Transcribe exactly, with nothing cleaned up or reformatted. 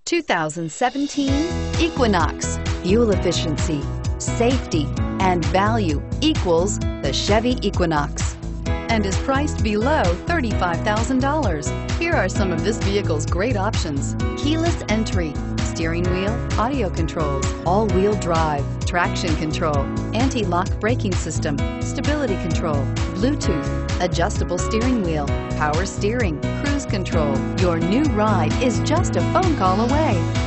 two thousand seventeen Equinox. Fuel efficiency, safety, and value equals the Chevy Equinox, and is priced below thirty-five thousand dollars. Here are some of this vehicle's great options: keyless entry, steering wheel audio controls, all-wheel drive, traction control, anti-lock braking system, stability control, Bluetooth, adjustable steering wheel, power steering, cruise control. Your new ride is just a phone call away.